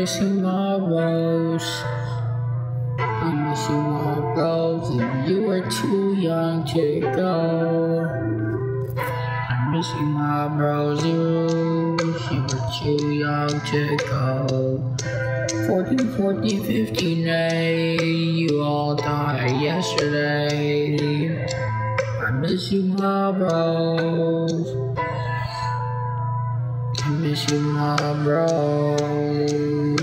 missing my bros. I'm missing my bros, and you were too young to go. I'm missing my bros, you were too young to go. 14, 14, 15, 8, you all died yesterday. I miss you, my bros. I miss you, my bros.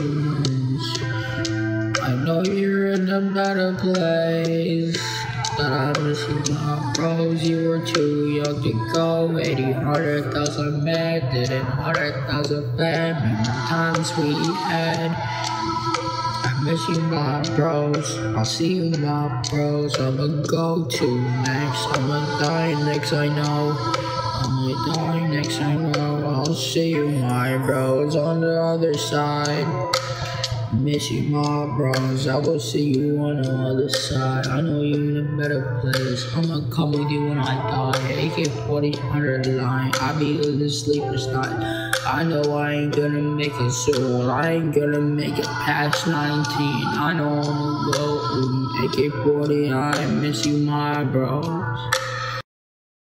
I know you're in a better place, but I miss you, my bros. You were too young to go. 80, 100,000 men, did it 100,000 fam. Remember times we had. I miss you, my bros. I'll see you, my bros. I'ma go to next. I'ma die next, I know. I'ma die next, I know. I'll see you, my bros, on the other side. I miss you, my bros. I will see you on the other side. I know you in a better place. I'ma come with you when I die. AK-40 under the line. I be in the sleepless night. I know I ain't gonna make it soon. I ain't gonna make it past 19. I know I'ma go AK-40. I miss you, my bros.